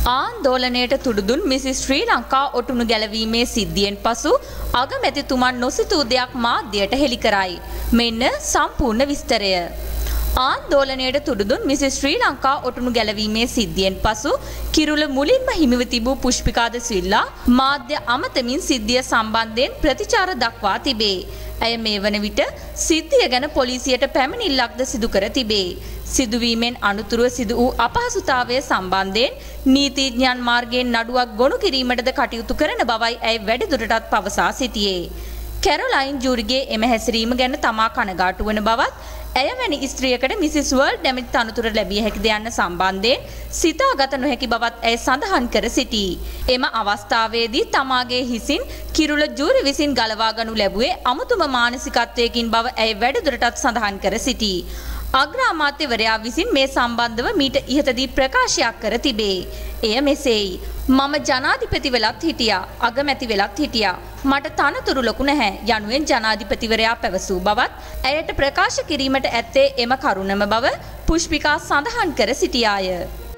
ආන්දෝලනයට තුඩුදුන් Mrs ශ්‍රී ලංකා ඔටුනු ගැලවීමේ සිද්ධියෙන් පසු අගමැතිතුමන් නොසිතූ දෙයක් මාධ්‍යයට හෙළි කරයි. මෙන්න සම්පූර්ණ විස්තරය. ආන්දෝලනයට තුඩුදුන් මිසිස් ශ්‍රී ලංකා ඔටුනු ගැලවීමේ සිද්ධියෙන් පසු කිරුළ මුලින්ම හිමිව තිබූ පුෂ්පිකා ද සිල්ලා මාධ්‍ය අමතමින් සිද්ධිය සම්බන්ධයෙන් ප්‍රතිචාර දක්වා තිබේ. ඇය මේ වන විට සිද්ධිය ගැන පොලිසියට පැමිණිල්ලක්ද සිදු කර තිබේ. සිදුවීමෙන් අනුතුරුව සිදු වූ අපහසුතාවය සම්බන්ධයෙන් නීතිඥයන් මාර්ගයෙන් නඩුවක් ගොනු කිරීමටද කටයුතු කරන බවයි ඇය වැඩිදුරටත් පවසා සිටියේ. කැරොලයින් ජූරිගේ එම හැසිරීම ගැන තමා කනගාටු වන බවත් ඇය වැනි ස්ත්‍රියකට මිසිස් වර්ල්ඩ් නැමැති තනතුර ලැබිය හැකිද යන්න සම්බන්ධයෙන් සිතාගත නොහැකි බවත් ඇය සඳහන් කර සිටී. එම අවස්ථාවේදී තමාගේ හිසින් කිරුළ ජූරි විසින් ගලවා ගනු ලැබුවේ අමුතුම මානසිකත්වයකින් බව ඇය වැඩිදුරටත් සඳහන් කර සිටී. අග්‍ර අමාත්‍යවරයා විසින් මේ සම්බන්ධව මීට ඉහතදී ප්‍රකාශයක් කර තිබේ. එය මෙසේයි. මම ජනාධිපති වෙලත් හිටියා, අගමැති වෙලත් හිටියා. මට තනතුරු ලොකු නැහැ යනුවෙන් ජනාධිපතිවරයා පැවසූ බවත් ඇයට ප්‍රකාශ කිරීමට ඇත්තේ එම කරුණම බව පුෂ්පිකා සඳහන් කර සිටියාය.